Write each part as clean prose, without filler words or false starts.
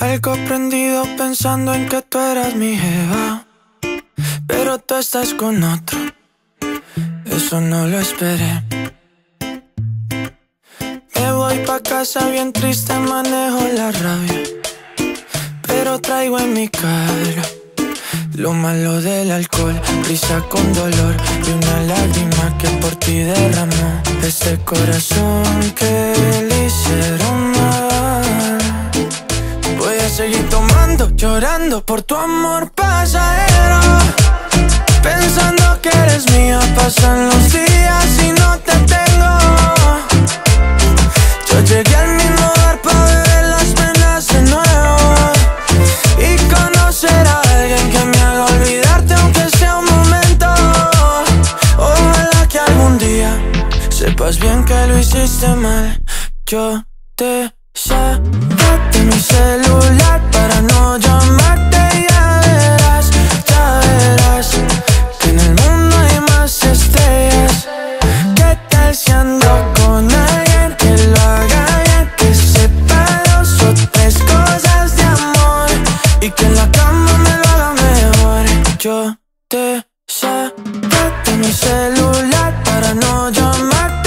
Algo prendido pensando en que tú eras mi jeva, pero tú estás con otro, eso no lo esperé. Me voy pa' casa bien triste, manejo la rabia, pero traigo en mi cara lo malo del alcohol, risa con dolor y una lágrima que por ti derramó ese corazón que le hicieron mal. Voy a seguir tomando, llorando por tu amor pasajero, pensando que eres mía. Pasan los días y no te tengo. Yo llegué al mismo bar pa' beber las penas de nuevo y conocer a alguien que me haga olvidarte aunque sea un momento. Ojalá que algún día sepas bien que lo hiciste mal. Yo te saqué de mi celular para no llamarte. Ya verás que en el mundo hay más estrellas. ¿Qué tal si ando con alguien que lo haga bien, que sepa dos o tres cosas de amor y que en la cama me lo haga mejor? Yo te saqué de mi celular para no llamarte.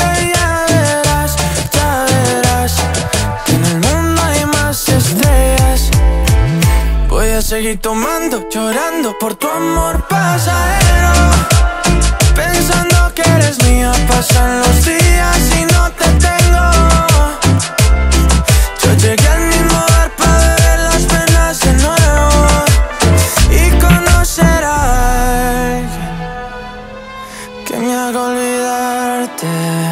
Ya verás que en el mundo hay más estrellas. Voy a seguir tomando, llorando por tu amor pasajero, pensando que eres mía. Pasan los días y no te tengo. Yo llegué al mismo bar pa' beber las penas de nuevo y conocer a alguien que me haga olvidarte,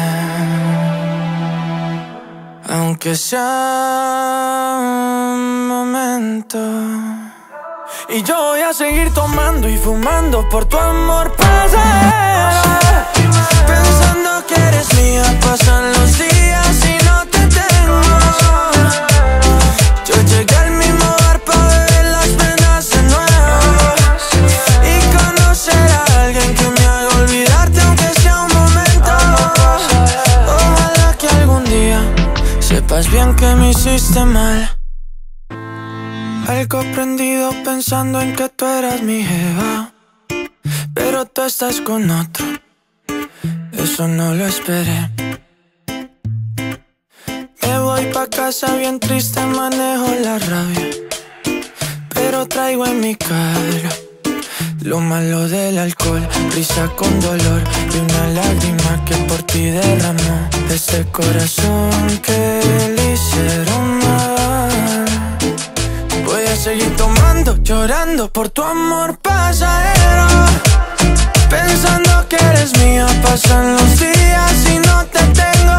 aunque sea un momento. Y yo voy a seguir tomando y fumando por tu amor pasajero, pensando que eres mía. Pasan los días y no te tengo. Yo llegué al mismo bar pa' beber las penas de nuevo y conocer a alguien que me haga olvidarte aunque sea un momento. Ojalá que algún día sepas bien que me hiciste mal. Algo prendido pensando en que tú eras mi jeva, pero tú estás con otro, eso no lo esperé. Me voy pa' casa bien triste, manejo la rabia, pero traigo en mi cara lo malo del alcohol, risa con dolor y una lágrima que por ti derramó ese corazón que le hicieron mal. Voy a seguir tomando, llorando por tu amor pasajero, pensando que eres mía. Pasan los días y no te tengo.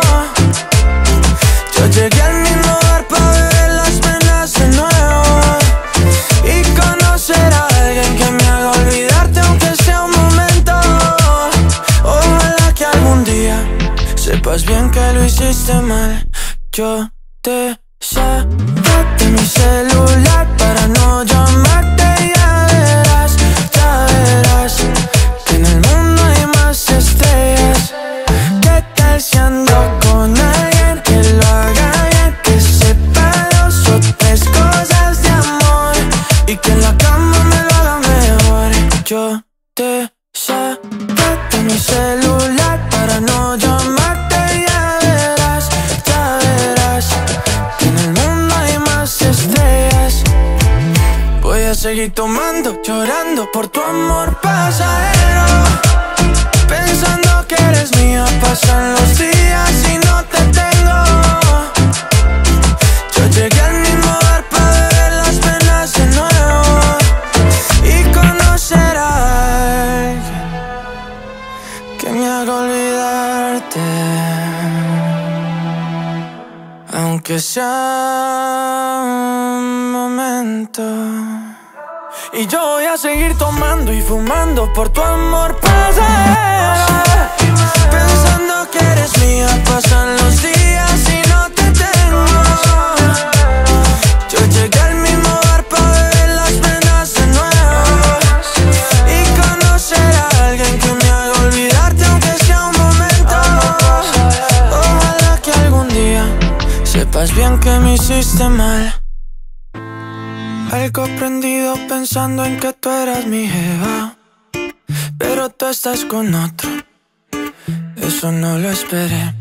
Yo llegué al mismo bar pa' beber las penas de nuevo y conocer a alguien que me haga olvidarte aunque sea un momento. Ojalá que algún día sepas bien que lo hiciste mal. Yo te saqué de mi celular para no llamarte. Ya verás que en el mundo hay más estrellas. ¿Qué tal si ando con alguien que lo haga bien, que sepa dos o tres cosas de amor y que en la cama me lo haga mejor? Yo te saqué de mi celular para no llamarte. Ya verás que en el mundo hay más estrellas. Voy a seguir tomando, llorando por tu amor pasajero, pensando que eres mía. Pasan los días y no te tengo. Yo llegué al mismo bar pa' beber las penas de nuevo y conocer a alguien que me haga olvidarte, aunque sea un momento. Y yo voy a seguir tomando y fumando por tu amor pasajero, pensando que eres mía. Pasan los días y no te tengo. Yo llegué al mismo bar pa' beber las penas de nuevo y conocer a alguien que me haga olvidarte aunque sea un momento. Ojalá que algún día sepas bien que me hiciste mal. Algo prendido pensando en que tú eras mi jeva, pero tú estás con otro, eso no lo esperé.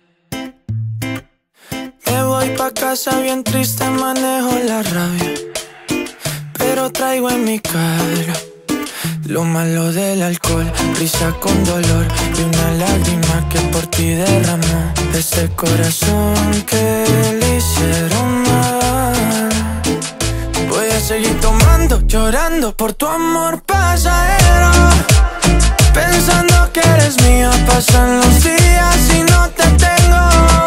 Me voy pa' casa bien triste, manejo la rabia, pero traigo en mi cara lo malo del alcohol, risa con dolor y una lágrima que por ti derramó ese corazón que le hicieron mal. Voy a seguir tomando, llorando por tu amor pasajero, pensando que eres mía. Pasan los días y no te tengo.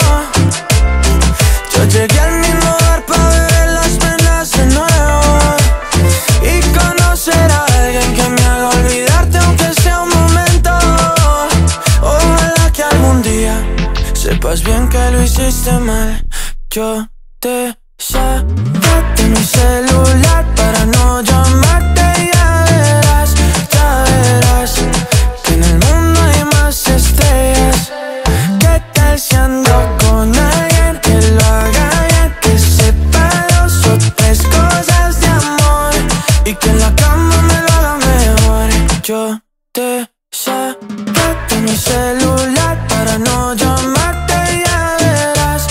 Yo llegué al mismo bar pa' beber las penas de nuevo y conocer a alguien que me haga olvidarte aunque sea un momento. Ojalá que algún día sepas bien que lo hiciste mal. Yo te saqué de mi celular para no llamarte y ya verás que en el mundo hay más estrellas. ¿Qué tal si ando con alguien que lo haga bien, que sepa dos o tres cosas de amor y que en la cama me lo haga mejor? Yo te saqué de mi celular para no llamarte y ya verás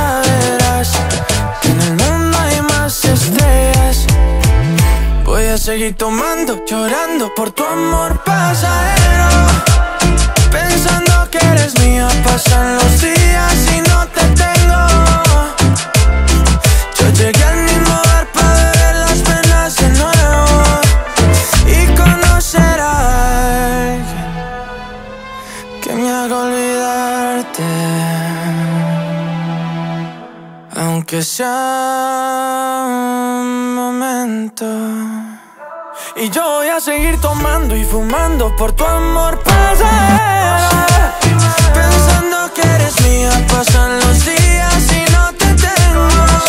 que en el mundo hay más estrellas. Voy a seguir tomando, llorando por tu amor pasajero, pensando que eres mía. Pasan los días y no te tengo. Yo llegué al mismo bar pa' beber las penas de nuevo y conocer a alguien que me haga olvidarte, aunque sea un momento. Y yo voy a seguir tomando y fumando por tu amor pasajero, pensando que eres mía. Pasan los días y no te tengo.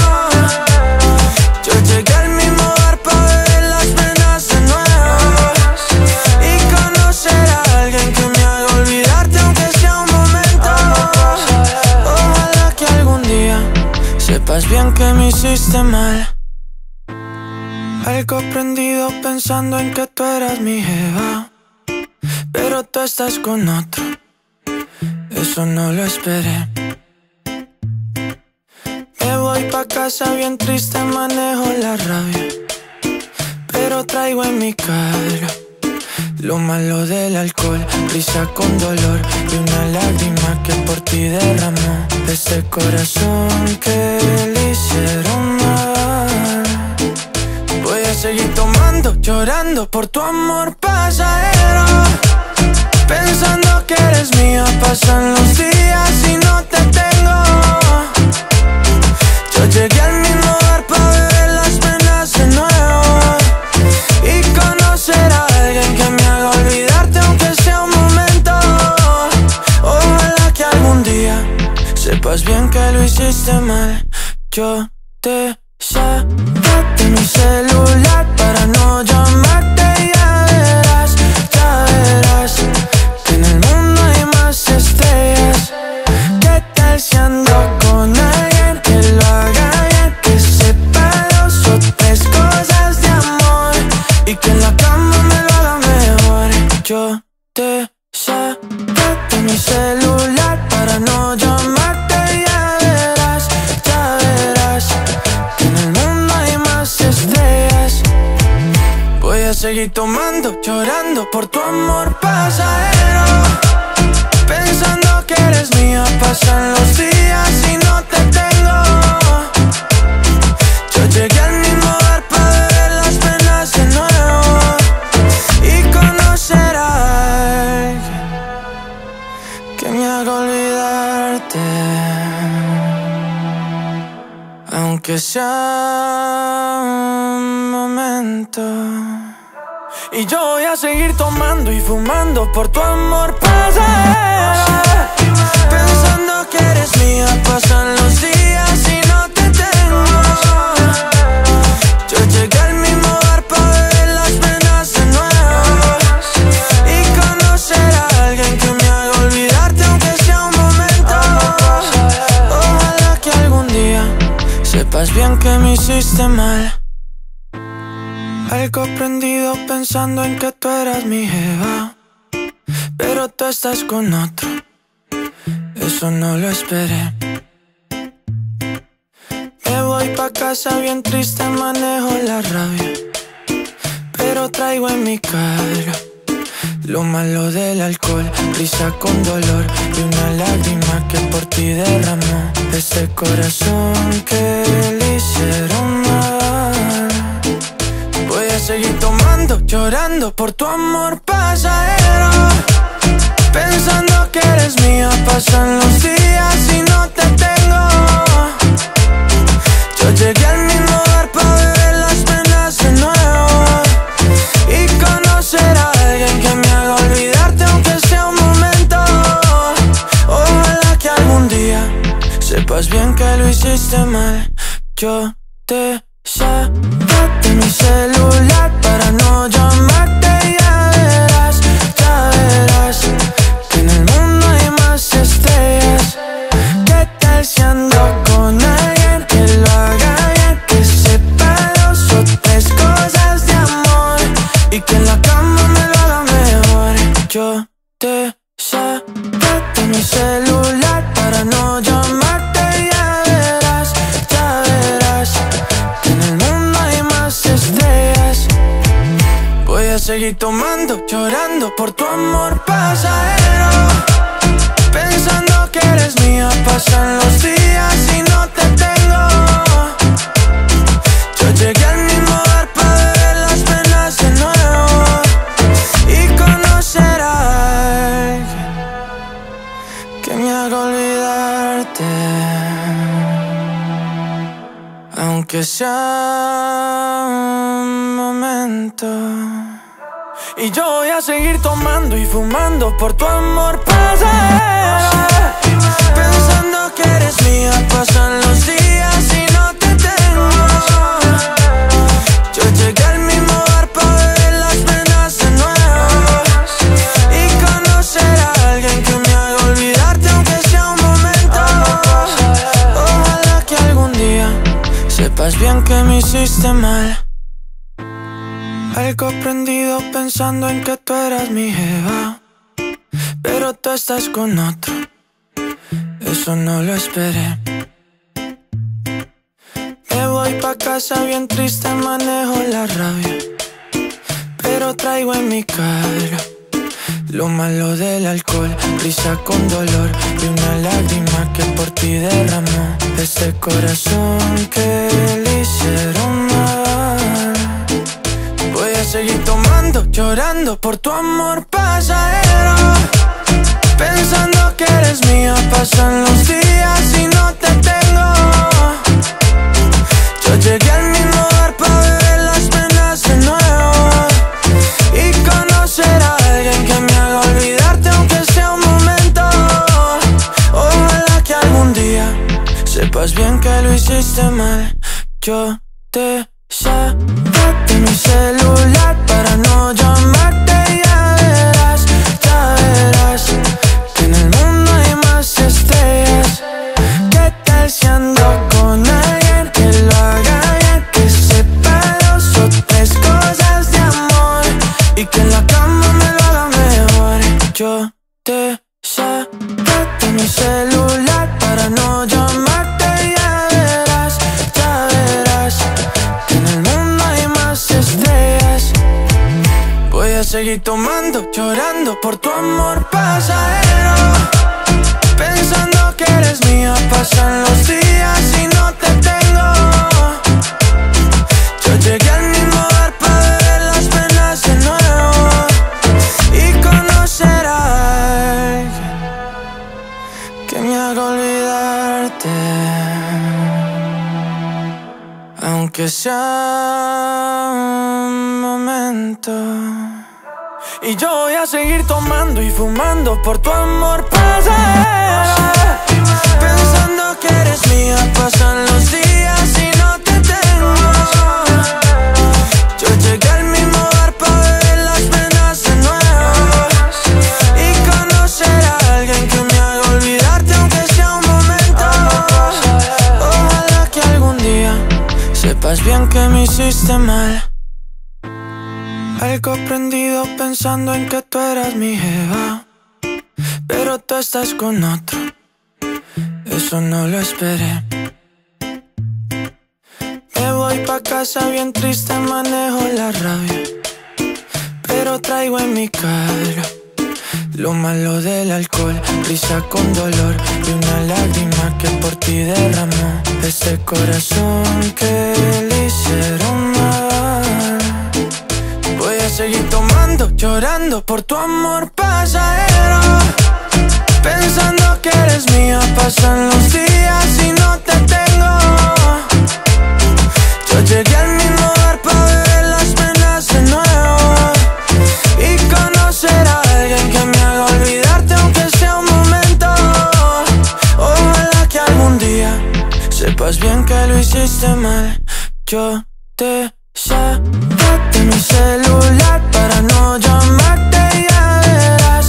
Yo llegué al mismo bar pa' beber las penas de nuevo y conocer a alguien que me haga olvidarte aunque sea un momento. Ojalá que algún día sepas bien que me hiciste mal. Algo prendido pensando en que tú eras mi jeva, pero tú estás con otro, eso no lo esperé. Me voy pa' casa bien triste, manejo la rabia, pero traigo en mi cara lo malo del alcohol, risa con dolor y una lágrima que por ti derramó ese corazón que le hicieron mal. Voy a seguir tomando, llorando por tu amor pasajero, pensando que eres mía. Pasan los días y no te tengo. Yo llegué al mismo bar pa' beber las penas de nuevo y conocer a alguien que me haga olvidarte aunque sea un momento. Ojalá que algún día sepas bien que lo hiciste mal. Yo te saqué de mi celular para no llamarte y ya verás que en el mundo hay más estrellas. ¿Qué tal si ando con alguien que lo haga bien, que sepa dos o tres cosas de amor y que en la cama me lo haga mejor? Yo te saqué de mi celular para no llamarte y ya verás que en el mundo hay más estrellas. Voy a seguir tomando, llorando por tu amor pasajero, pensando que eres mía. Pasan los días y no te tengo. Yo llegué al mismo bar pa' beber las penas de nuevo y conocer a alguien que me haga olvidarte, aunque sea un momento. Y yo voy a seguir tomando y fumando por tu amor pasajero, pensando que eres mía. Pasan los días y no te tengo. Yo llegué al mismo bar pa' beber las penas de nuevo y conocer a alguien que me haga olvidarte aunque sea un momento. Ojalá que algún día sepas bien que me hiciste mal. Algo prendido pensando en que tú eras mi jeva, pero tú estás con otro, eso no lo esperé. Me voy pa' casa bien triste, manejo la rabia, pero traigo en mi cara lo malo del alcohol, risa con dolor y una lágrima que por ti derramó ese corazón que le hicieron mal. Voy a seguir tomando, llorando por tu amor pasajero, pensando que eres mía. Pasan los días y no te tengo. Yo llegué al mismo bar pa' beber las penas de nuevo y conocer a alguien que me haga olvidarte aunque sea un momento. Ojalá que algún día sepas bien que lo hiciste mal. Yo te saqué de mi celular para no llamarte y ya verás que en el mundo hay más estrellas. ¿Qué tal si ando con alguien que lo haga bien, que sepa dos o tres cosas de amor y que en la cama me lo haga mejor? Yo te saqué de mi celular para no llamarte y ya verás que en el mundo hay más estrellas. Voy a seguir tomando, llorando por tu amor pasajero, pensando que eres mía. Pasan los días y no te tengo. Yo llegué al mismo bar pa' beber las penas de nuevo y conocer a alguien que me haga olvidarte, aunque sea un momento. Y yo voy a seguir tomando y fumando por tu amor pasajero, pensando que eres mía. Pasan los días y no te tengo. Yo llegué al mismo bar pa' beber las penas de nuevo y conocer a alguien que me haga olvidarte aunque sea un momento. Ojalá que algún día sepas bien que me hiciste mal. Algo prendido pensando en que tú eras mi jeva, pero tú estás con otro, eso no lo esperé. Me voy pa' casa bien triste, manejo la rabia, pero traigo en mi cara lo malo del alcohol, risa con dolor y una lágrima que por ti derramó ese corazón que le hicieron mal. Voy a seguir tomando, llorando por tu amor pasajero, pensando que eres mía. Pasan los días y no te tengo. Yo llegué al mismo bar pa' beber las penas de nuevo y conocer a alguien que me haga olvidarte aunque sea un momento. Ojalá que algún día sepas bien que lo hiciste mal. Yo te saqué de mi celular para no llamarte y ya verás que en el mundo hay más estrellas. ¿Qué tal si ando con alguien que lo haga bien, que sepa dos o tres cosas de amor y que en la cama me lo haga mejor? Yo te saqué de mi celular para no llamarte y ya verás que en el mundo hay más estrellas. Voy a seguir tomando, llorando por tu amor pasajero, pensando que eres mía. Pasan los días y no te tengo. Yo llegué al mismo bar pa' beber las penas de nuevo y conocer a alguien que me haga olvidarte, aunque sea un momento. Y yo voy a seguir tomando y fumando por tu amor pasajero, pensando que eres mía. Pasan los días y no te tengo. Yo llegué al mismo bar pa' beber las penas de nuevo y conocer a alguien que me haga olvidarte aunque sea un momento. Ojalá que algún día sepas bien que me hiciste mal. Algo prendido pensando en que tú eras mi jeva, pero tú estás con otro, eso no lo esperé. Me voy pa' casa bien triste, manejo la rabia, pero traigo en mi cara lo malo del alcohol, risa con dolor y una lágrima que por ti derramó este corazón que le hicieron mal. Voy a seguir tomando, llorando por tu amor pasajero, pensando que eres mía. Pasan los días y no te tengo. Yo llegué al mismo bar pa' beber las penas de nuevo y conocer a alguien que me haga olvidarte aunque sea un momento. Ojalá que algún día sepas bien que lo hiciste mal. Yo te saqué de mi celular para no llamarte y ya verás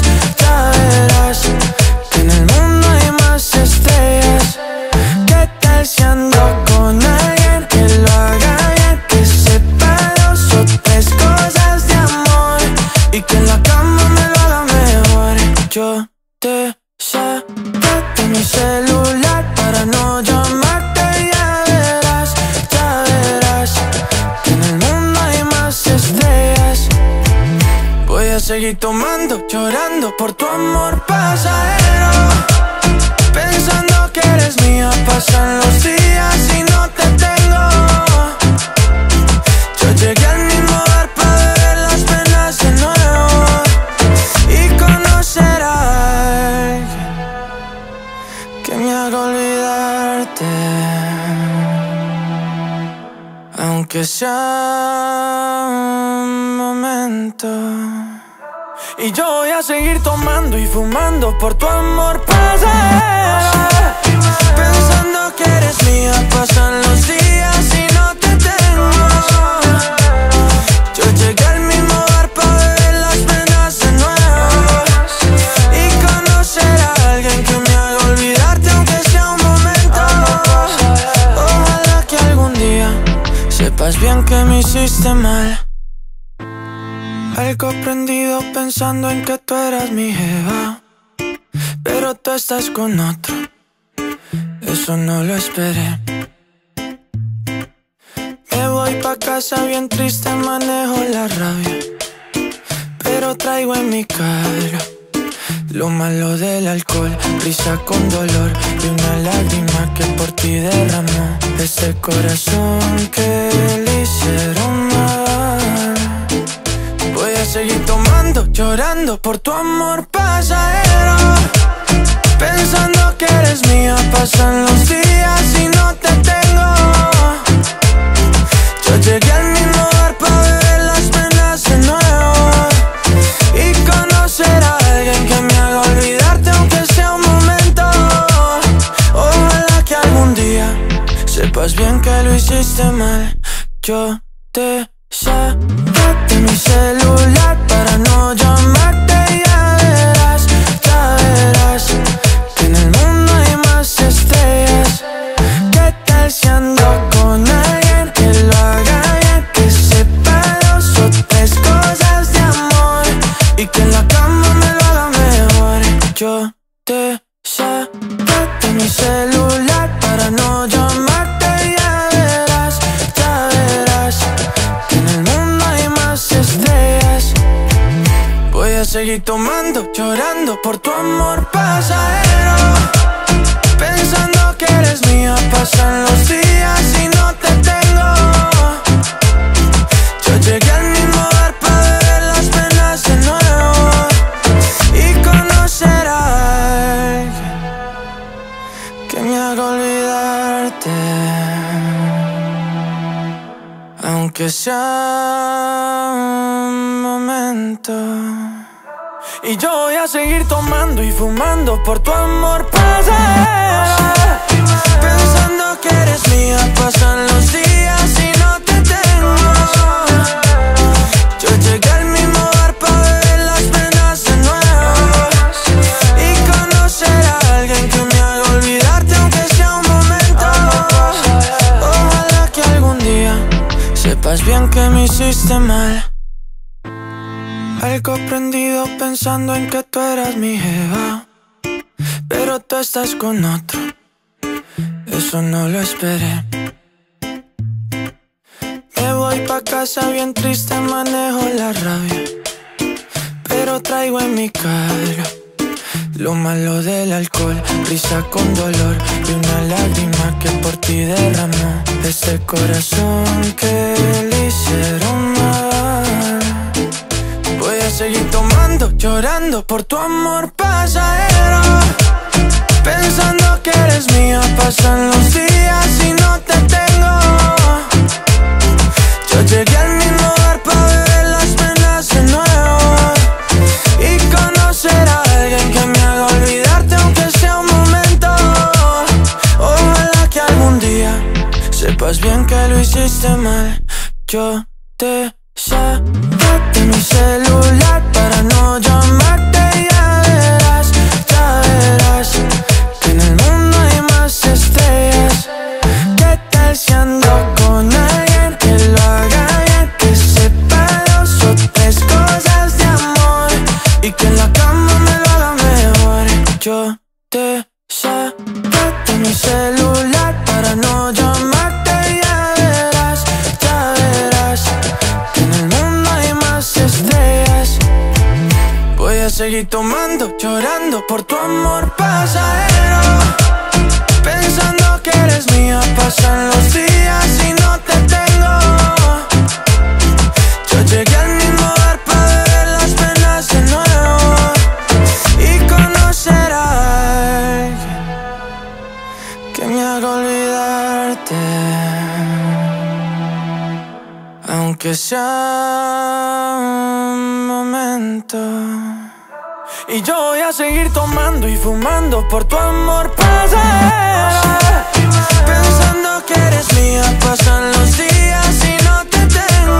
que en el mundo hay más estrellas. ¿Qué tal si ando con alguien que lo haga bien, que sepa dos o tres cosas de amor y que en la cama me lo haga mejor? Yo te saqué de mi celular para no llamarte y ya verás que en el mundo hay más estrellas. Voy a seguir tomando, llorando por tu amor pasajero, pensando que eres mía. Pasan los días y no te tengo. Yo llegué al mismo bar pa' beber las penas de nuevo y conocer a alguien que me haga olvidarte, aunque sea un momento. Y yo voy a seguir tomando y fumando por tu amor pasajero, pensando que eres mía. Pasan los días y no te tengo. Yo llegué al mismo bar pa' beber las penas de nuevo y conocer a alguien que me haga olvidarte aunque sea un momento. Ojalá que algún día sepas bien que me hiciste mal. Algo prendido pensando en que tú eras mi jeva, pero tú estás con otro, eso no lo esperé. Me voy pa' casa bien triste, manejo la rabia, pero traigo en mi cara lo malo del alcohol, risa con dolor y una lágrima que por ti derramó este corazón que le hicieron mal. Voy a seguir tomando, llorando por tu amor pasajero, pensando que eres mía. Pasan los días y no te tengo. Yo llegué al mismo bar pa' beber las penas de nuevo y conocer a alguien que me haga olvidarte aunque sea un momento. Ojalá que algún día sepas bien que lo hiciste mal. Yo te saqué de mi celular para no llamarte y ya verás que en el mundo hay más estrellas. ¿Qué tal si ando con alguien que lo haga bien, que sepa dos o tres cosas de amor y que en la cama me lo haga mejor? Yo te saqué de mi celular para no llamarte y ya verás que en el mundo hay más estrellas. Voy a seguir tomando, llorando por tu amor pasajero, pensando que eres mía. Pasan los días y no te tengo. Yo llegué al mismo bar pa' beber las penas de nuevo y conocer a alguien que me haga olvidarte, aunque sea un momento. Y yo voy a seguir tomando y fumando por tu amor pasajero, pensando que eres mía. Pasan los días y no te tengo. Yo llegué al mismo bar pa' beber las penas de nuevo y conocer a alguien que me haga olvidarte aunque sea un momento. Ojalá que algún día sepas bien que me hiciste mal. Algo prendido pensando en que tú eras mi jeva, pero tú estás con otro, eso no lo esperé. Me voy pa' casa bien triste, manejo la rabia, pero traigo en mi cara lo malo del alcohol, risa con dolor y una lágrima que por ti derramó este corazón que le hicieron mal. Voy a seguir tomando, llorando por tu amor pasajero, pensando que eres mía. Pasan los días y no te tengo. Yo llegué al mismo bar pa' beber las penas de nuevo y conocer a alguien que me haga olvidarte aunque sea un momento. Ojalá que algún día sepas bien que lo hiciste mal. Yo te saqué de mi celular para no llamarte. Ya verás que en el mundo hay más estrellas. ¿Qué tal si ando con alguien que lo haga bien, que sepa dos o tres cosas de amor y que en la cama me lo haga mejor? Yo te saqué de mi celular para no llamarte. Ya verás que en el mundo hay más estrellas. Voy a seguir tomando, llorando por tu amor pasajero, pensando que eres mía. Pasan los días y no te tengo. Yo llegué al mismo bar pa' beber las penas de nuevo y conocer a alguien que me haga olvidarte, aunque sea un momento. Y yo voy a seguir tomando y fumando por tu amor pasajero, pensando que eres mía. Pasan los días y no te tengo.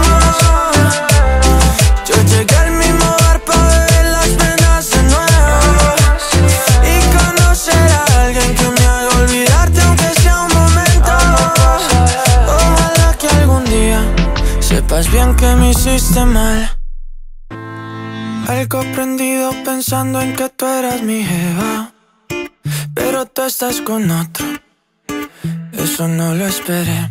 Yo llegué al mismo bar pa' beber las penas de nuevo y conocer a alguien que me haga olvidarte aunque sea un momento. Ojalá que algún día sepas bien que me hiciste mal. Algo prendido pensando en que tú eras mi jeva, pero tú estás con otro, eso no lo esperé.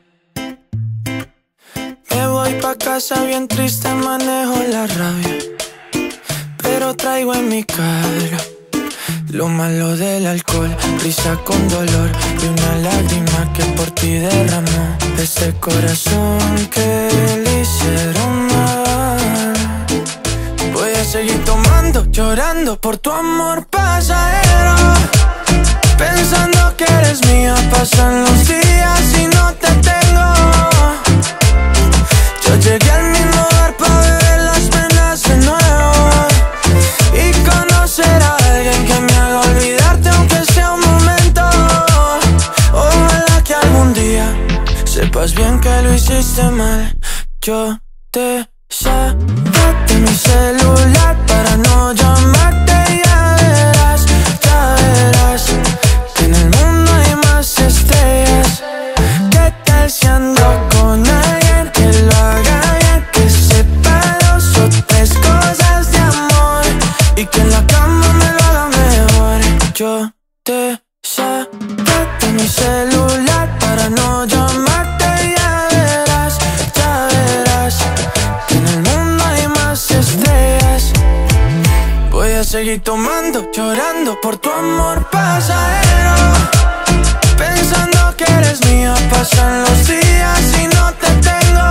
Me voy pa' casa bien triste, manejo la rabia, pero traigo en mi cara lo malo del alcohol, risa con dolor y una lágrima que por ti derramó este corazón que le hicieron mal. Voy a seguir tomando, llorando por tu amor pasajero, pensando que eres mía. Pasan los días y no te tengo. Yo llegué al mismo bar pa' beber las penas de nuevo y conocer a alguien que me haga olvidarte aunque sea un momento. Ojalá que algún día sepas bien que lo hiciste mal. Yo te saqué de mi celular para no llamarte. Ya verás que en el mundo hay más estrellas. ¿Qué tal si ando con alguien que lo haga bien, que sepa dos o tres cosas de amor y que en la cama me lo haga mejor? Yo te saqué de mi celular para no llamarte. Ya verás que en el mundo hay más estrellas. Voy a seguir tomando, llorando por tu amor pasajero, pensando que eres mía. Pasan los días y no te tengo.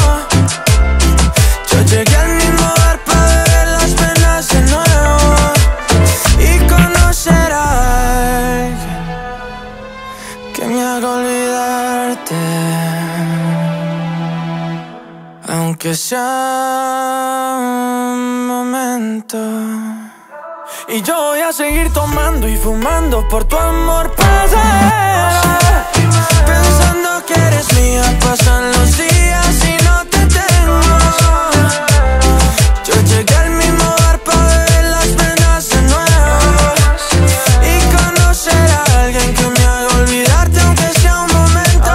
Yo llegué al mismo bar pa' beber las penas de nuevo y conocer a alguien que me haga olvidarte, aunque sea un momento. Y yo voy a seguir tomando y fumando por tu amor pasajero, pensando que eres mía. Pasan los días y no te tengo. Yo llegué al mismo bar pa' beber las penas de nuevo y conocer a alguien que me haga olvidarte aunque sea un momento.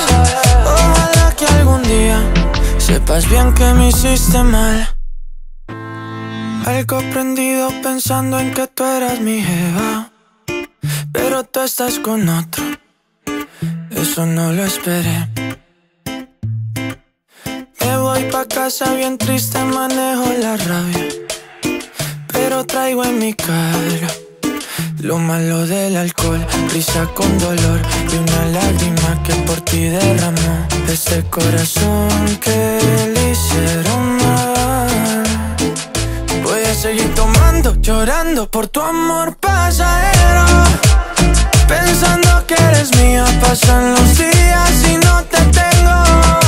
Ojalá que algún día sepas bien que me hiciste mal. Algo prendido pensando en que tú eras mi jeva, pero tú estás con otro, eso no lo esperé. Me voy pa' casa bien triste, manejo la rabia, pero traigo en mi cara lo malo del alcohol, risa con dolor y una lágrima que por ti derramó este corazón que le hicieron mal. Voy a seguir tomando, llorando por tu amor pasajero, pensando que eres mía. Pasan los días y no te tengo.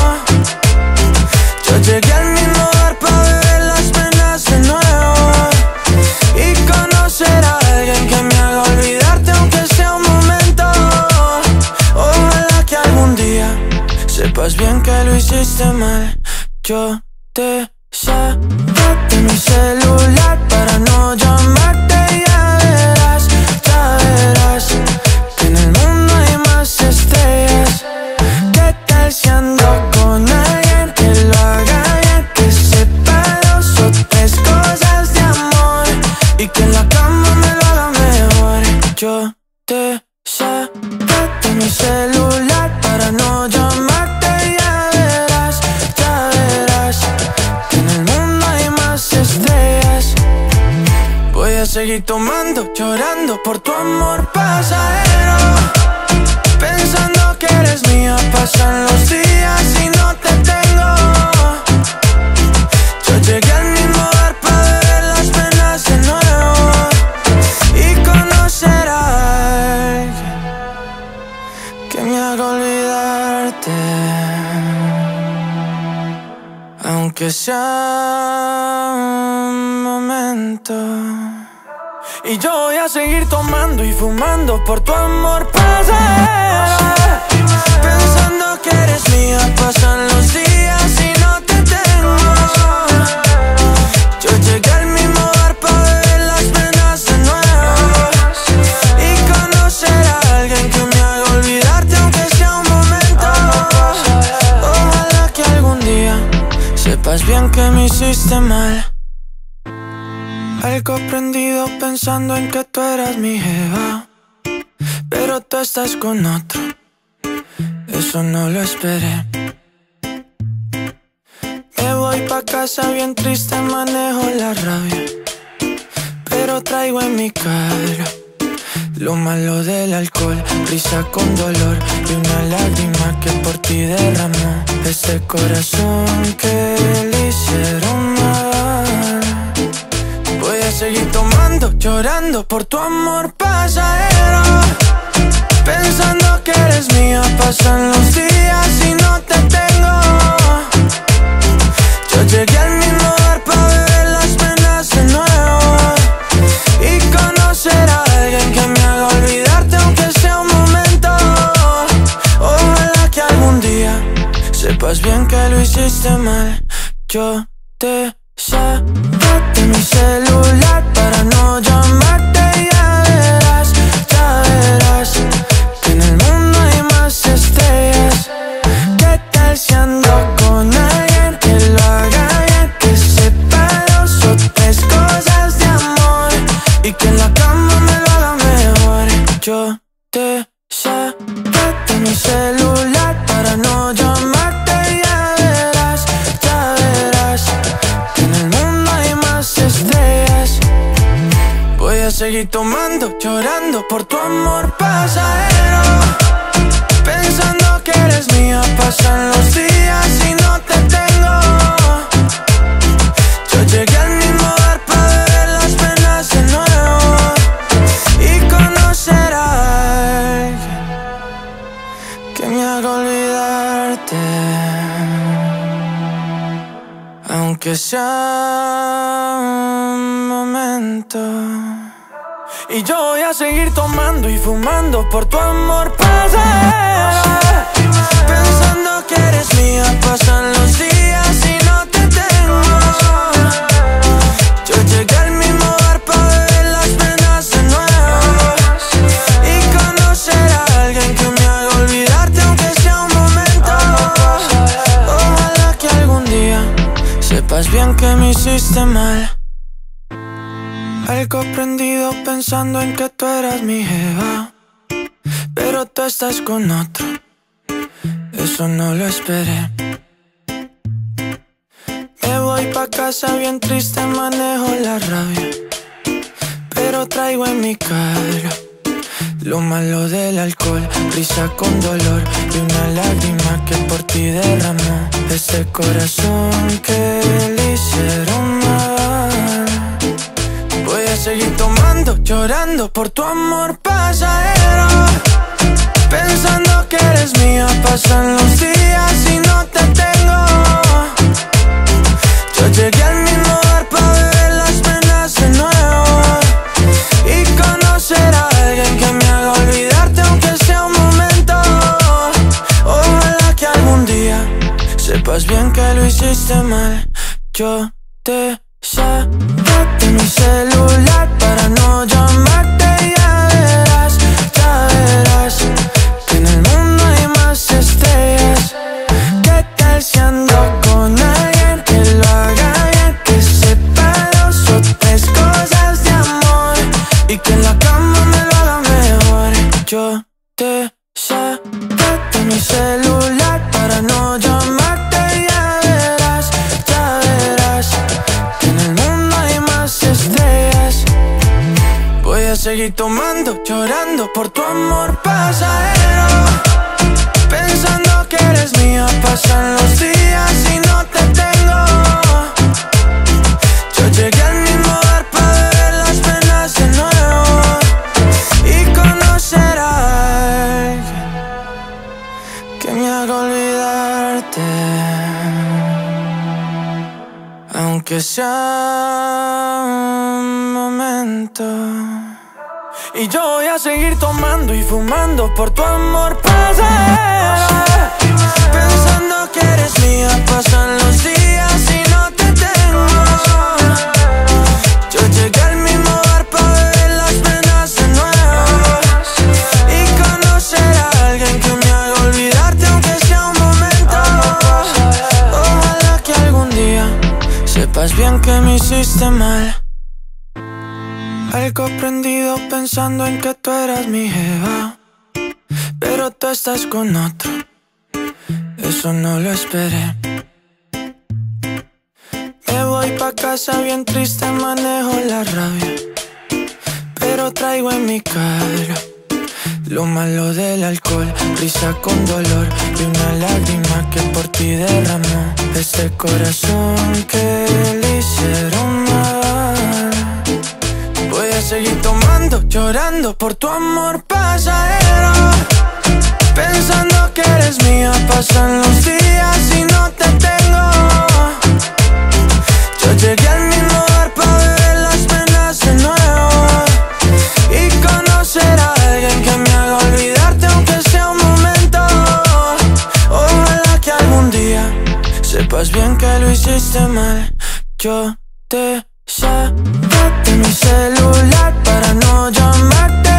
Yo llegué al mismo bar pa' beber las penas de nuevo y conocer a alguien que me haga olvidarte aunque sea un momento. Ojalá que algún día sepas bien que lo hiciste mal. Yo te saqué de mi celular para no llamarte. Ya verás que en el mundo hay más estrellas. ¿Qué tal si ando con alguien que lo haga bien, que sepa dos o tres cosas de amor y que en la cama me lo haga mejor? Yo te saqué de mi celular para no llamarte. Ya verás que en el mundo hay más estrellas. Voy a seguir tomando, llorando por tu amor pasajero, pensando que eres mía. Pasan los días y no te tengo. Yo llegué al mismo bar pa' beber las penas de nuevo y conocer a alguien que me haga olvidarte, aunque sea un momento. Y yo voy a seguir tomando y fumando por tu amor pasajero, pensando que eres mía. Pasan los días y no te tengo. Yo llegué al mismo bar pa' beber las penas de nuevo y conocer a alguien que me haga olvidarte aunque sea un momento. Ojalá que algún día sepas bien que me hiciste mal. Algo prendido pensando en que tú eras mi jeva, pero tú estás con otro, eso no lo esperé. Me voy pa' casa bien triste, manejo la rabia, pero traigo en mi cara lo malo del alcohol, risa con dolor y una lágrima que por ti derramó este corazón que le hicieron mal. Voy a seguir tomando, llorando por tu amor pasajero, pensando que eres mía. Pasan los días y no te tengo. Yo llegué al mismo bar pa' beber las penas de nuevo y conocer a alguien que me haga olvidarte aunque sea un momento. Ojalá que algún día sepas bien que lo hiciste mal. Yo te saqué de mi celular para no llamarte. Ya verás que en el mundo hay más estrellas. ¿Qué tal si ando con alguien que lo haga bien, que sepa dos o tres cosas de amor y que en la cama me lo haga mejor? Yo te saqué de mi celular para no llamarte. Ya verás que en el mundo hay más estrellas. Voy a seguir tomando, llorando por tu amor pasajero, pensando que eres mía. Pasan los días y no te tengo. Yo llegué al mismo bar pa' beber las penas de nuevo y conocer a alguien que me haga olvidarte, aunque sea un momento. Y yo voy a seguir tomando y fumando por tu amor pasajero, pensando que eres mía. Pasan los días y no te tengo. Yo llegué al mismo bar pa' beber las penas de nuevo y conocer a alguien que me haga olvidarte aunque sea un momento. Ojalá que algún día sepas bien que me hiciste mal. Algo prendido pensando en que tú eras mi jeva, pero tú estás con otro, eso no lo esperé. Me voy pa' casa bien triste, manejo la rabia, pero traigo en mi cara lo malo del alcohol, risa con dolor y una lágrima que por ti derramó ese corazón que le hicieron mal. Voy a seguir tomando, llorando por tu amor pasajero, pensando que eres mía. Pasan los días y no te tengo. Yo llegué al mismo bar pa' beber las penas de nuevo y conocer a alguien que me haga olvidarte aunque sea un momento. Ojalá que algún día sepas bien que lo hiciste mal. Yo te saqué de mi celular para no llamarte. Ya verás que en el mundo hay más estrellas. ¿Qué tal si ando con alguien que lo haga bien, que sepa dos o tres cosas de amor y que en la cama me lo haga mejor? Yo te saqué de mi celular para no llamarte. Ya verás que en el mundo hay más estrellas. Voy a seguir tomando, llorando por tu amor pasajero, pensando que eres mía. Pasan los días y no te tengo. Yo llegué al mismo bar pa' beber las penas de nuevo y conocer a alguien que me haga olvidarte, aunque sea un momento. Y yo voy a seguir tomando y fumando por tu amor pasajero, pensando que eres mía. Pasan los días y no te tengo. Yo llegué al mismo bar pa' beber las penas de nuevo y conocer a alguien que me haga olvidarte aunque sea un momento. Ojalá que algún día sepas bien que me hiciste mal. Algo prendido pensando en que tú eras mi jeva, pero tú estás con otro, eso no lo esperé. Me voy pa' casa bien triste, manejo la rabia, pero traigo en mi cara lo malo del alcohol, risa con dolor y una lágrima que por ti derramó ese corazón que le hicieron mal. Voy a seguir tomando, llorando por tu amor pasajero, pensando que eres mía. Pasan los días y no te tengo. Yo llegué al mismo bar pa' beber las penas de nuevo y conocer a alguien que me haga olvidarte aunque sea un momento. Ojalá que algún día sepas bien que lo hiciste mal. Yo te saqué de mi celular para no llamarte.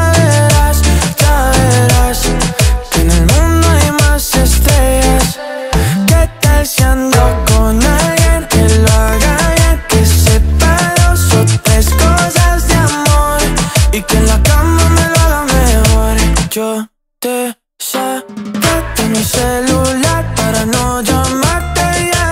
Ya verás que en el mundo hay más estrellas. ¿Qué tal si ando con alguien que lo haga bien, que sepa dos o tres cosas de amor y que en la cama me lo haga mejor? Yo te saqué de mi celular para no llamarte.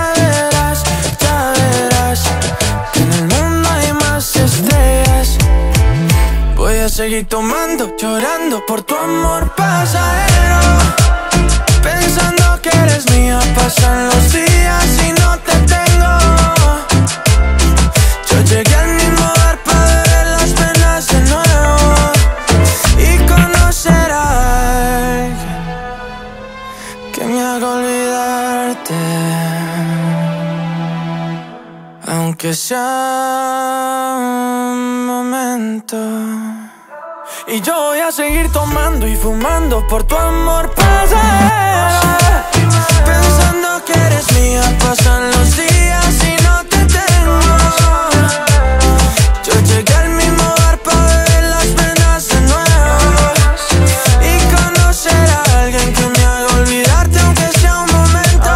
Ya verás que en el mundo hay más estrellas. Voy a seguir tomando, llorando por tu amor pasajero, pensando que eres mía. Pasan los días y no te tengo. Yo llegué al mismo bar pa' beber las penas de nuevo y conocer a alguien que me haga olvidarte, aunque sea un momento. Y yo voy a seguir tomando y fumando por tu amor pasajero, pensando que eres mía. Pasan los días y no te tengo. Yo llegué al mismo bar pa' beber las penas de nuevo y conocer a alguien que me haga olvidarte aunque sea un momento.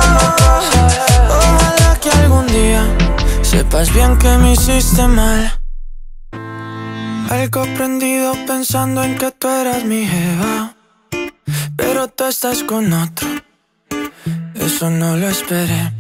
Ojalá que algún día sepas bien que me hiciste mal. Algo prendido pensando en que tú eras mi jeva, pero tú estás con otro, eso no lo esperé.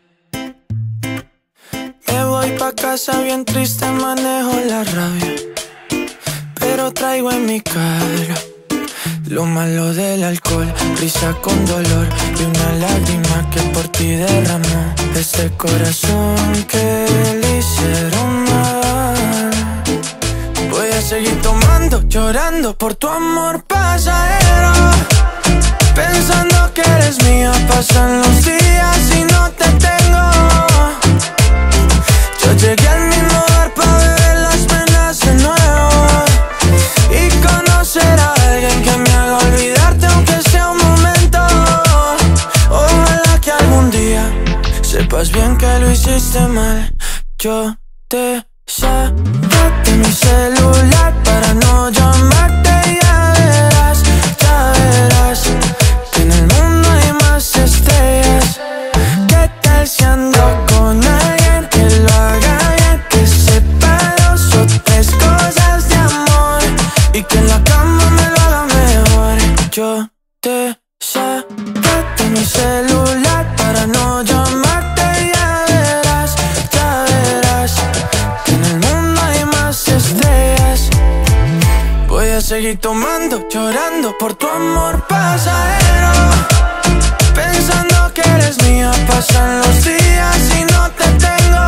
Me voy pa' casa bien triste, manejo la rabia, pero traigo en mi cara lo malo del alcohol, risa con dolor y una lágrima que por ti derramó este corazón que le hicieron mal. Voy a seguir tomando, llorando por tu amor pasajero, pensando que eres mía. Pasan los días y no te tengo. Yo llegué al mismo bar pa' beber las penas de nuevo y conocer a alguien que me haga olvidarte aunque sea un momento. Ojalá que algún día sepas bien que lo hiciste mal. Yo te saqué de mi celular para no llamarte. Ya verás que en el mundo hay más estrellas. ¿Qué tal si ando con alguien que lo haga bien, que sepa dos o tres cosas de amor y que en la cama me lo haga mejor? Yo te saqué de mi celular para no llamarte. Ya verás que en el mundo hay más estrellas. Voy a seguir tomando, llorando por tu amor pasajero, pensando que eres mía. Pasan los días y no te tengo.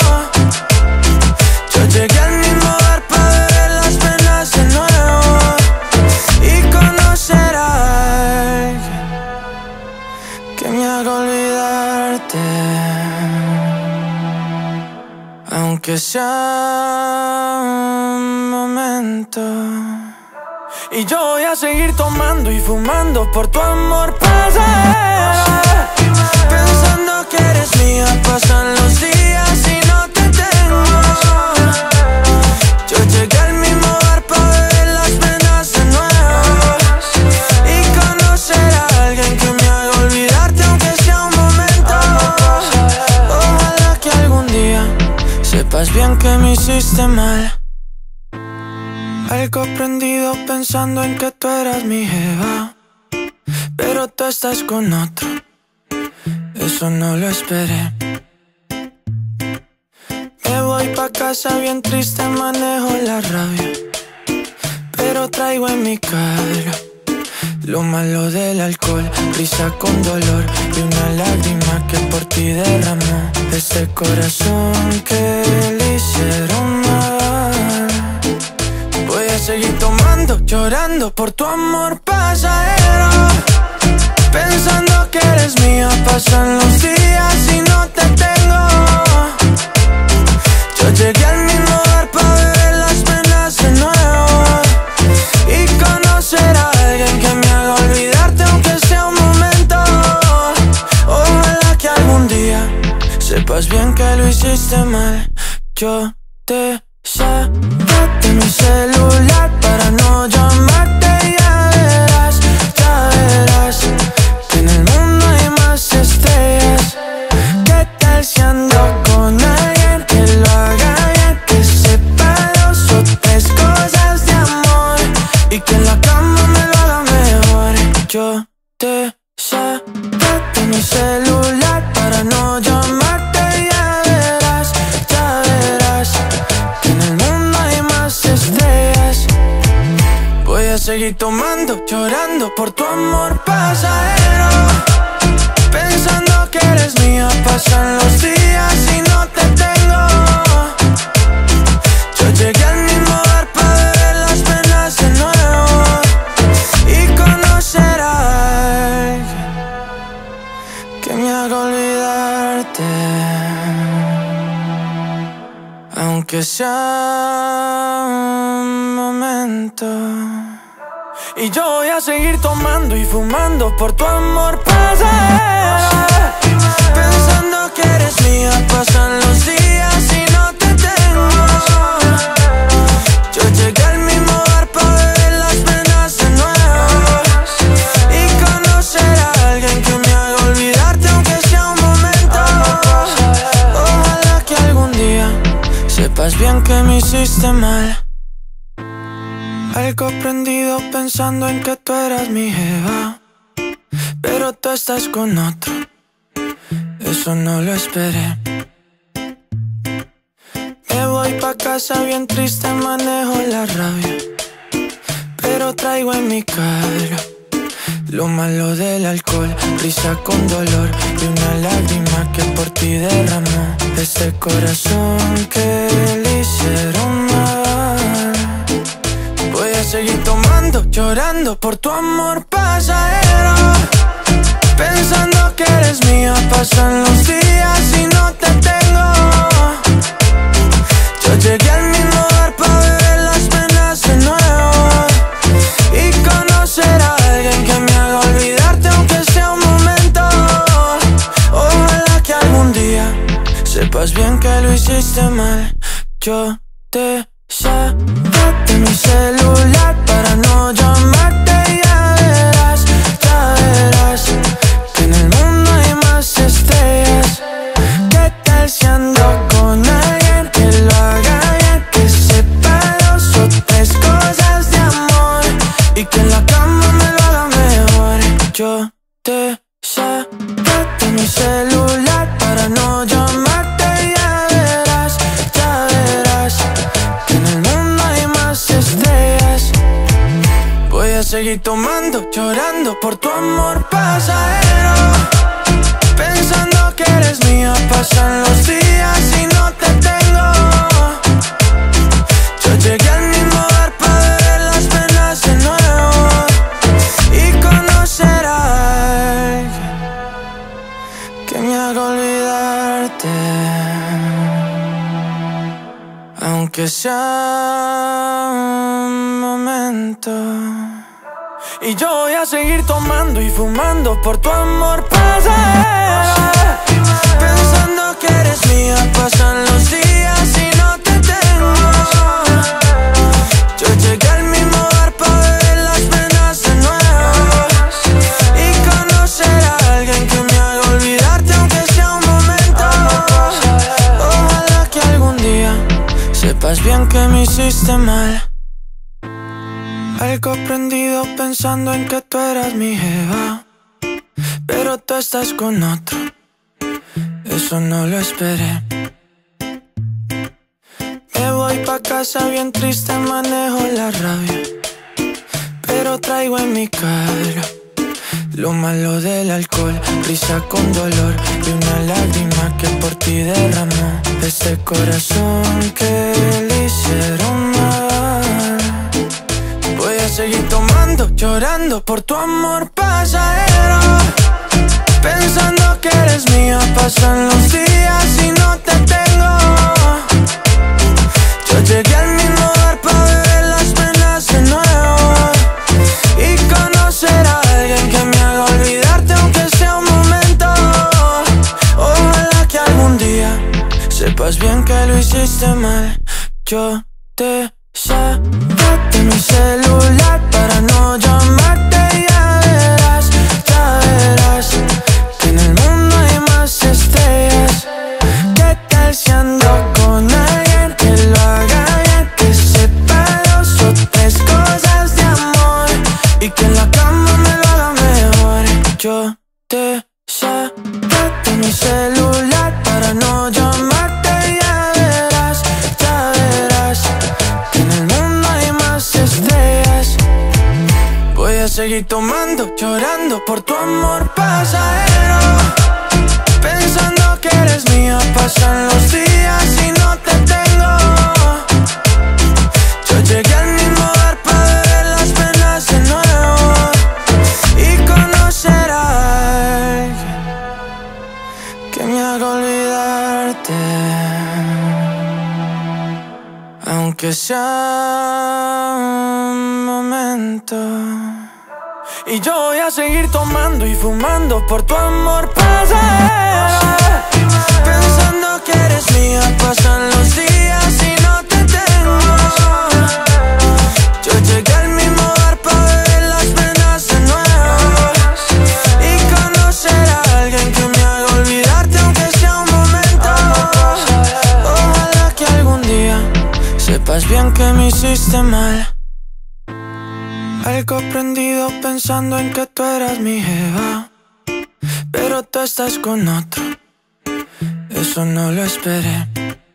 Yo llegué al mismo bar pa' beber las penas de nuevo y conocer a alguien que me haga olvidarte, aunque sea un momento. Y yo voy a seguir tomando y fumando por tu amor pasajero, pensando que eres mía. Pasan los días y no te tengo. Yo llegué al mismo bar pa' beber las penas de nuevo y conocer a alguien que me haga olvidarte aunque sea un momento. Ojalá que algún día sepas bien que me hiciste mal. Algo prendido pensando en que tú eras mi jeva, pero tú estás con otro, eso no lo esperé. Me voy pa' casa bien triste, manejo la rabia, pero traigo en mi cara lo malo del alcohol, risa con dolor y una lágrima que por ti derramó este corazón que le hicieron mal. Voy a seguir tomando, llorando por tu amor pasajero, pensando que eres mía. Pasan los días y no te tengo. Yo llegué al mismo bar pa' beber las penas de nuevo y conocer a alguien que me haga olvidarte aunque sea un momento. Ojalá que algún día sepas bien que lo hiciste mal. Yo te saqué de mi celular para no llamarte. Ya verás que en el mundo hay más estrellas. ¿Qué tal si ando con alguien que lo haga bien, que sepa dos o tres cosas de amor y que en la cama me lo haga mejor? Yo te saqué de mi celular para no llamarte. Ya verás que en el mundo hay más estrellas. Voy a seguir tomando, llorando por tu amor pasajero, pensando que eres mía. Pasan los días y no te tengo. Yo llegué al mismo bar pa' beber las penas de nuevo y conocer a alguien que me haga olvidarte, aunque sea un momento. Y yo voy a seguir tomando y fumando por tu amor pasajero, pensando que eres mía. Pasan los días y no te tengo. Yo llegué al mismo bar pa' beber las penas de nuevo y conocer a alguien que me haga olvidarte aunque sea un momento. Ojalá que algún día sepas bien que me hiciste mal. Algo prendido pensando en que tú eras mi jeva, pero tú estás con otro, eso no lo esperé. Me voy pa' casa bien triste, manejo la rabia, pero traigo en mi cara lo malo del alcohol, risa con dolor y una lágrima que por ti derramó este corazón que le hicieron mal. Voy a seguir tomando, llorando por tu amor pasajero, pensando que eres mía. Pasan los días y no te tengo. Yo llegué al mismo bar pa' beber las penas de nuevo y conocer a alguien que me haga olvidarte aunque sea un momento. Ojalá que algún día sepas bien que lo hiciste mal. Yo te saqué de mi celular para no llamarte y ya verás que en el mundo hay más estrellas. ¿Qué tal si ando con alguien que lo haga bien, que sepa dos o tres cosas de amor y que en la cama me lo haga mejor? Yo te saqué de mi celular para no llamarte y ya verás que en el mundo hay más estrellas. Voy a seguir tomando, llorando por tu amor pasajero, pensando que eres mía. Pasan los días y no te tengo. Yo llegué al mismo bar pa' beber las penas de nuevo y conocer a alguien que me haga olvidarte, aunque sea un momento. Y yo voy a seguir tomando y fumando por tu amor pasajero, pensando que eres mía. Pasan los días y no te tengo. Yo llegué al mismo bar pa' beber las penas de nuevo y conocer a alguien que me haga olvidarte aunque sea un momento. Ojalá que algún día sepas bien que me hiciste mal. Algo prendido pensando en que tú eras mi jeva, pero tú estás con otro, eso no lo esperé. Me voy pa' casa bien triste, manejo la rabia, pero traigo en mi cara lo malo del alcohol, risa con dolor y una lágrima que por ti derramó este corazón que le hicieron mal. Voy a seguir tomando, llorando por tu amor pasajero, pensando que eres mía. Pasan los días y no te tengo. Yo llegué al mismo bar pa' beber las penas de nuevo y conocer a alguien que me haga olvidarte aunque sea un momento. Ojalá que algún día sepas bien que lo hiciste mal. Yo te saqué de mi celular para no llamarte y ya verás que en el mundo hay más estrellas. ¿Qué tal si ando con alguien que lo haga bien, que sepa dos o tres cosas de amor y que en la cama me lo haga mejor? Yo te saqué de mi celular para no llamarte y ya verás que en el mundo hay más estrellas. Voy a seguir tomando, llorando por tu amor pasajero, pensando que eres mía. Pasan los días y no te tengo. Yo llegué al mismo bar pa' beber las penas de nuevo y conocer a alguien que me haga olvidarte, aunque sea un momento. Y yo voy a seguir tomando y fumando por tu amor pasajero, pensando que eres mía. Pasan los días y no te tengo. Yo llegué al mismo bar pa' beber las penas de nuevo y conocer a alguien que me haga olvidarte aunque sea un momento. Ojalá que algún día sepas bien que me hiciste mal. Algo prendido pensando en que tú eras mi jeva, pero tú estás con otro, eso no lo esperé.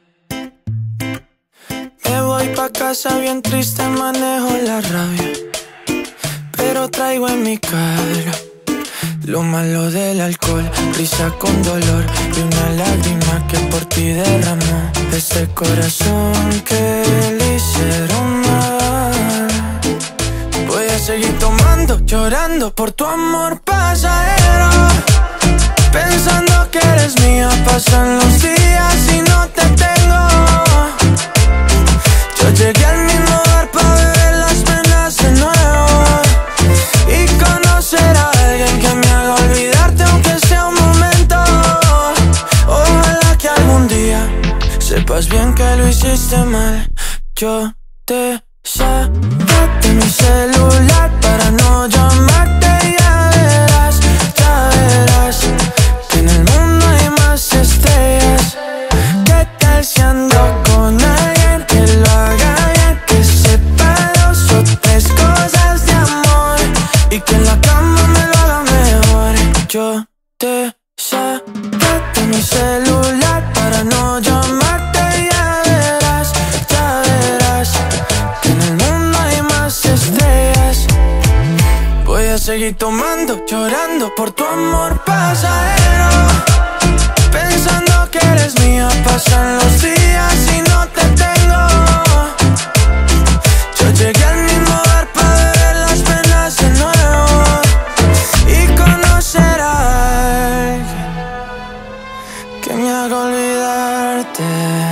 Me voy pa' casa bien triste, manejo la rabia, pero traigo en mi cara lo malo del alcohol, risa con dolor y una lágrima que por ti derramó ese corazón que le hicieron mal. Voy a seguir tomando, llorando por tu amor pasajero, pensando que eres mía. Pasan los días y no te tengo. Yo llegué al mismo bar pa' beber las penas de nuevo y conocer a alguien que me haga olvidarte aunque sea un momento. Ojalá que algún día sepas bien que lo hiciste mal. Yo te saqué de mi celular para no llamarte. Ya verás que en el mundo hay más estrellas. ¿Qué tal si ando con alguien que lo haga bien, que sepa dos o tres cosas de amor y que en la cama me lo haga mejor? Yo te saqué de mi celular para no llamarte. Ya verás que en el mundo hay más estrellas. Voy a seguir tomando, llorando por tu amor pasajero, pensando que eres mía. Pasan los días y no te tengo. Yo llegué al mismo bar pa' beber las penas de nuevo y conocer a alguien que me haga olvidarte,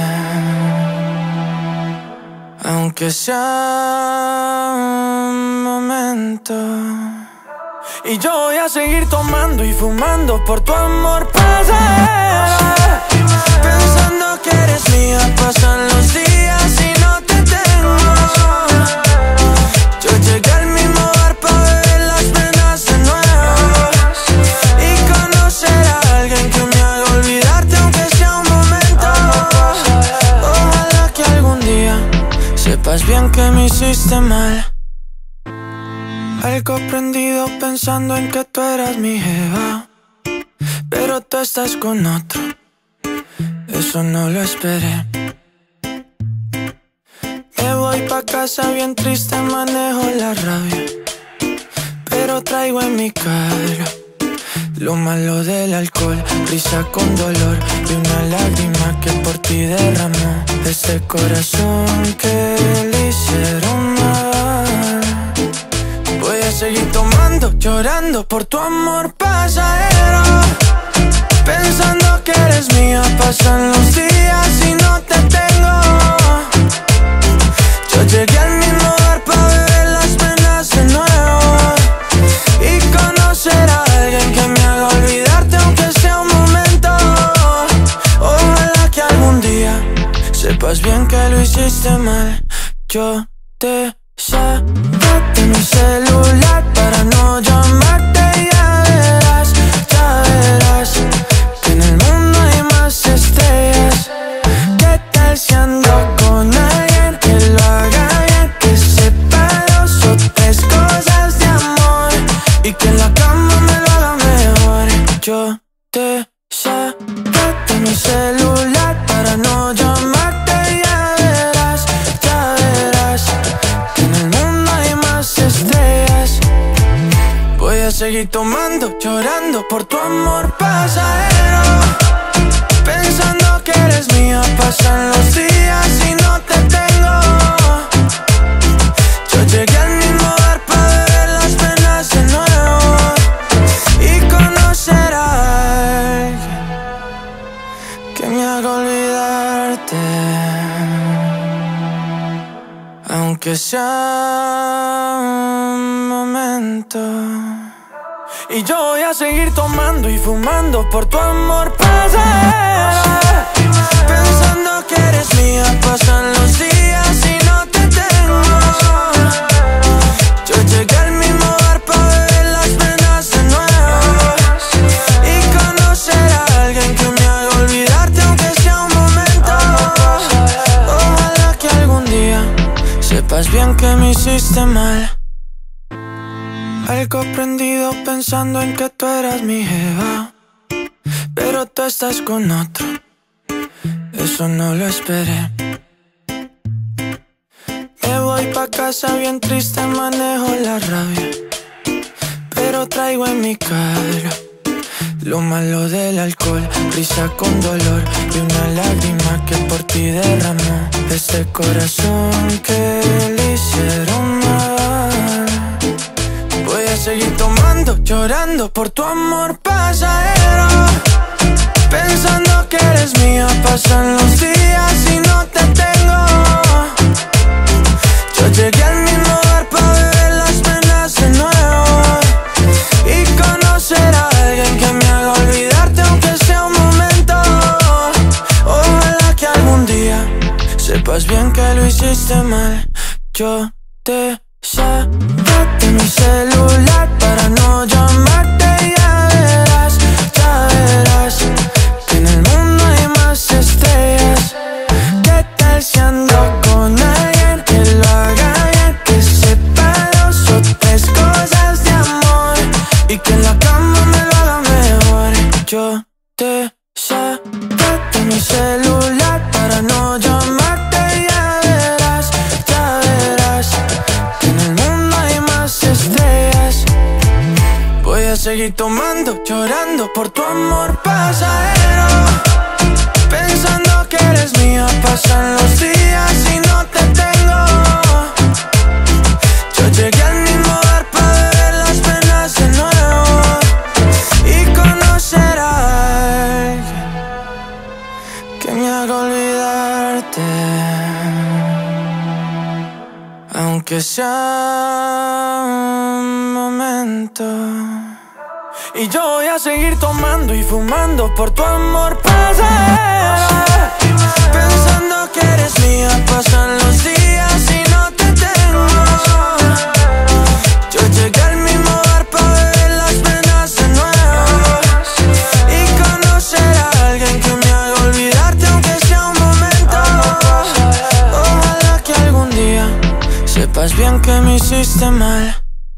aunque sea un momento. Y yo voy a seguir tomando y fumando por tu amor pasajero, pensando que eres mía. Pasan los días y no te tengo. Yo llegué al mismo bar pa' beber las penas de nuevo y conocer a alguien que me haga olvidarte aunque sea un momento. Ojalá que algún día sepas bien que me hiciste mal. Algo prendido pensando en que tú eras mi jeva, pero tú estás con otro, eso no lo esperé. Me voy pa' casa bien triste, manejo la rabia, pero traigo en mi cara lo malo del alcohol, risa con dolor y una lágrima que por ti derramó ese corazón que le hicieron mal. Voy a seguir tomando, llorando por tu amor pasajero, pensando que eres mía. Pasan los días y no te tengo. Yo llegué al mismo bar pa' beber las penas de nuevo y conocer a alguien que me haga olvidarte aunque sea un momento. Ojalá que algún día sepas bien que lo hiciste mal. Yo te saqué de mi celular para no llamarte. Ya verás que en el mundo hay más estrellas. ¿Qué tal si ando con alguien que lo haga bien, que sepa dos o tres cosas de amor y que en la cama me lo haga mejor? Yo te saqué de mi celular para no llamarte. Ya verás que en el mundo hay más estrellas. Voy a seguir tomando, llorando por tu amor pasajero, pensando que eres mía. Pasan los días y no te tengo. Yo llegué al mismo bar pa' beber las penas de nuevo y conocer a alguien que me haga olvidarte, aunque sea un momento. Y yo voy a seguir tomando y fumando por tu amor pasajero, pensando que eres mía. Pasan los días y no te tengo. Yo llegué al mismo bar pa' beber las penas de nuevo y conocer a alguien que me haga olvidarte aunque sea un momento. Ojalá que algún día sepas bien que me hiciste mal. Algo prendido pensando en que tú eras mi jeva, pero tú estás con otro, eso no lo esperé. Me voy pa' casa bien triste, manejo la rabia, pero traigo en mi cara lo malo del alcohol, risa con dolor y una lágrima que por ti derramó este corazón que le hicieron mal. Voy a seguir tomando, llorando por tu amor pasajero, pensando que eres mía. Pasan los días y no te tengo. Yo llegué al mismo bar pa' beber las penas de nuevo y conocer a alguien que me haga olvidarte aunque sea un momento. Ojalá que algún día sepas bien que lo hiciste mal. Yo te saqué de mi celular para no llamarte. Ya verás que en el mundo hay más estrellas. ¿Qué tal si ando con alguien que lo haga bien, que sepa dos o tres cosas de amor y que en la cama me lo haga mejor? Yo te saqué de mi celular para no llamarte. Ya verás que en el mundo hay más estrellas. Voy a seguir tomando, llorando por tu amor pasajero, pensando que eres mía. Pasan los días y no te tengo. Yo llegué al mismo bar pa' beber las penas de nuevo y conocer a alguien que me haga olvidarte, aunque sea un momento. Y yo voy a seguir tomando y fumando por tu amor pasajero, pensando que eres mía. Pasan los días y no te tengo. Yo llegué al mismo bar pa' beber las penas de nuevo y conocer a alguien que me haga olvidarte aunque sea un momento. Ojalá que algún día sepas bien que me hiciste mal.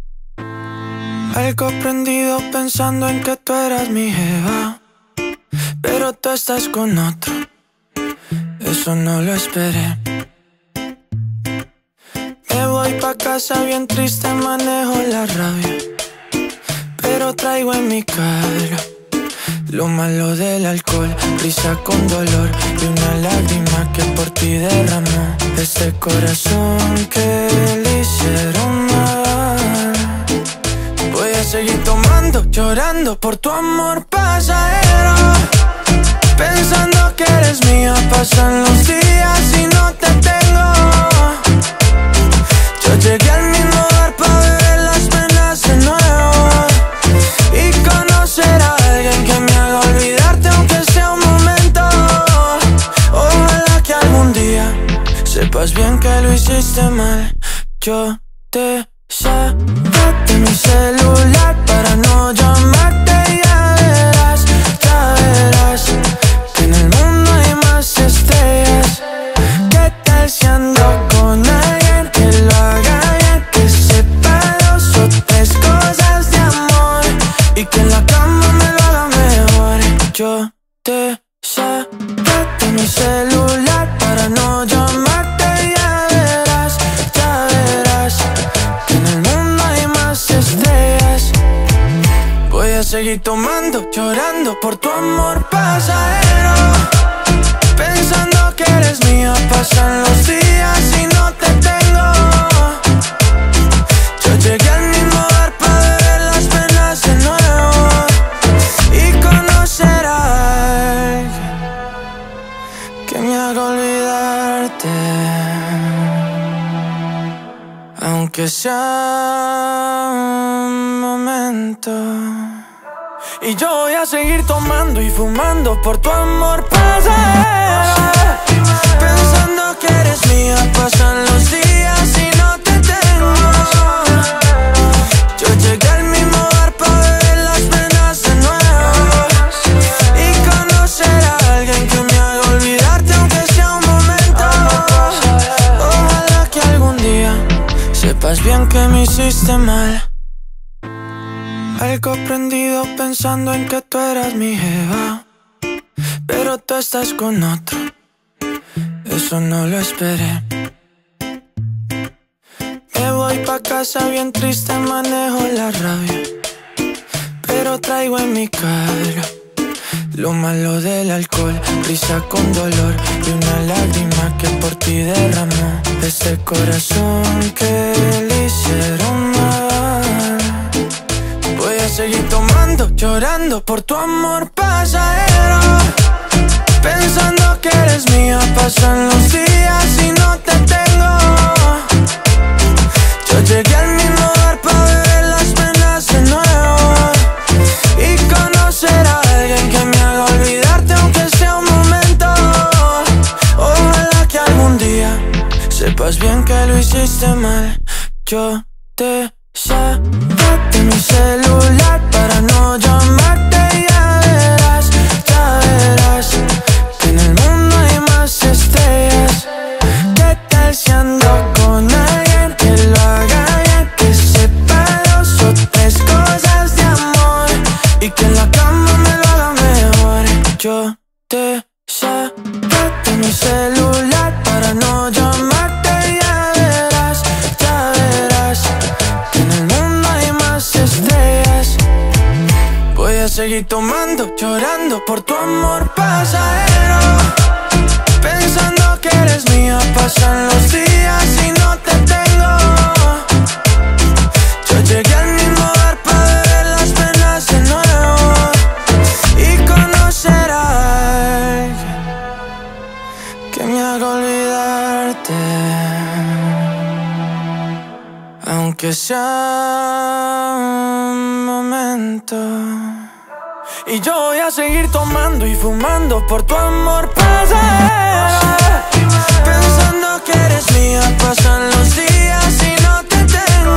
Algo prendido pensando en que tú eras mi jeva, pero tú estás con otro, eso no lo esperé. Me voy pa' casa bien triste, manejo la rabia, pero traigo en mi cara lo malo del alcohol, risa con dolor y una lágrima que por ti derramó este corazón que le hicieron mal. Voy a seguir tomando, llorando por tu amor pasajero, pensando que eres mía. Pasan los días y no te tengo. Yo llegué al mismo bar pa' beber las penas de nuevo y conocer a alguien que me haga olvidarte aunque sea un momento. Ojalá que algún día sepas bien que lo hiciste mal. Yo te saqué de mi celular para no llamarte. Ya verás que en el mundo hay más estrellas. ¿Qué tal si ando con alguien que lo haga bien, que sepa dos o tres cosas de amor y que en la cama me lo haga mejor? Yo te saqué de mi celular para no llamarte. Ya verás que en el mundo hay más estrellas. Voy a seguir tomando, llorando por tu amor pasajero, pensando que eres mía. Pasan los días y no te tengo. Yo llegué al mismo bar pa' beber las penas de nuevo y conocer a alguien que me haga olvidarte, aunque sea un momento. Y yo voy a seguir tomando y fumando por tu amor pasajero, pensando que eres mía. Pasan los días y no te tengo. Yo llegué al mismo bar pa' beber las penas de nuevo y conocer a alguien que me haga olvidarte aunque sea un momento. Ojalá que algún día sepas bien que me hiciste mal. Algo prendido pensando en que tú eras mi jeva, pero tú estás con otro, eso no lo esperé. Me voy pa' casa bien triste, manejo la rabia, pero traigo en mi cara lo malo del alcohol, risa con dolor y una lágrima que por ti derramó este corazón que le hicieron mal. Voy a seguir tomando, llorando por tu amor pasajero, pensando que eres mía. Pasan los días y no te tengo. Yo llegué al mismo bar pa' beber las penas de nuevo y conocer a alguien que me haga olvidarte aunque sea un momento. Ojalá que algún día sepas bien que lo hiciste mal. Yo te saqué de mi celular para no llamarte. Ya verás que en el mundo hay más estrellas. ¿Qué tal si ando con alguien que lo haga bien, que sepa dos o tres cosas de amor y que en la cama me lo haga mejor? Yo te saqué de mi celular para no llamarte. Ya verás que en el mundo hay más estrellas. Voy a seguir tomando, llorando por tu amor pasajero, pensando que eres mía. Pasan los días y no te tengo. Yo llegué al mismo bar pa' beber las penas de nuevo y conocer a alguien que me haga olvidarte, aunque sea un momento. Y yo voy a seguir tomando y fumando por tu amor pasajero, pensando que eres mía. Pasan los días y no te tengo.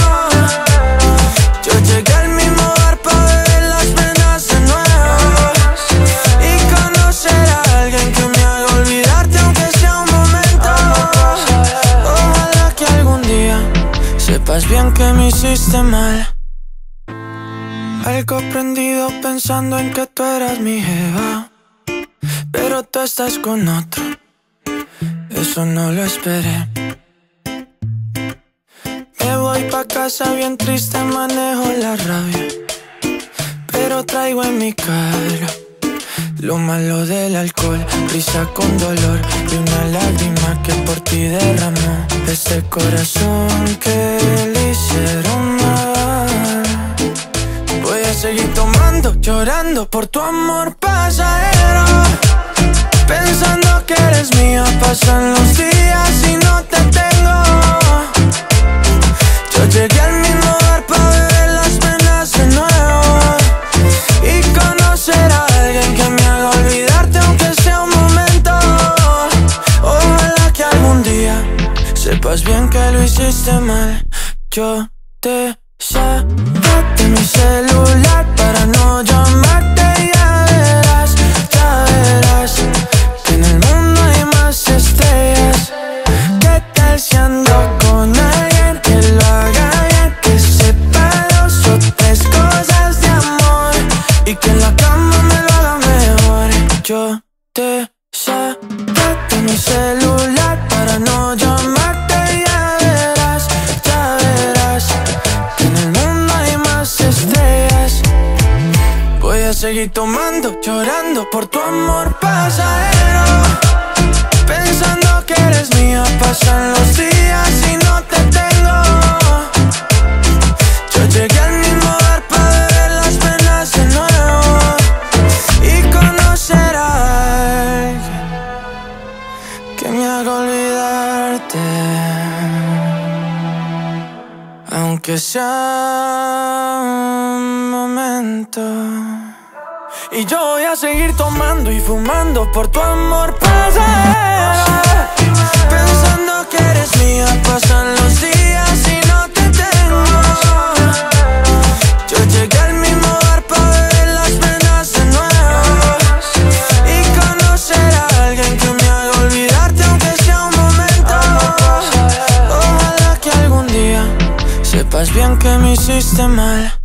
Yo llegué al mismo bar pa' beber las penas de nuevo y conocer a alguien que me haga olvidarte aunque sea un momento. Ojalá que algún día sepas bien que me hiciste mal. Algo prendido pensando en que tú eras mi jeva, pero tú estás con otro, eso no lo esperé. Me voy pa' casa bien triste, manejo la rabia, pero traigo en mi cara lo malo del alcohol, risa con dolor y una lágrima que por ti derramó este corazón que le hicieron mal. Voy a seguir tomando, llorando por tu amor pasajero, pensando que eres mía. Pasan los días y no te tengo. Yo llegué al mismo bar pa' beber las penas de nuevo y conocer a alguien que me haga olvidarte aunque sea un momento. Ojalá que algún día sepas bien que lo hiciste mal. Yo te saqué de mi celular para no llamarte. Ya verás que en el mundo hay más estrellas. ¿Qué tal si ando con alguien que lo haga bien, que sepa dos o tres cosas de amor y que en la cama me lo haga mejor? Yo te saqué de mi celular para no llamarte. Ya verás que en el mundo hay más estrellas. Voy a seguir tomando, llorando por tu amor pasajero, pensando que eres mía. Pasan los días y no te tengo. Yo llegué al mismo bar pa' beber las penas de nuevo y conocer a alguien que me haga olvidarte, aunque sea un momento. Y yo voy a seguir tomando y fumando por tu amor pasajero, pensando que eres mía. Pasan los días y no te tengo. Yo llegué al mismo bar pa' beber las penas de nuevo y conocer a alguien que me haga olvidarte aunque sea un momento. Ojalá que algún día sepas bien que me hiciste mal.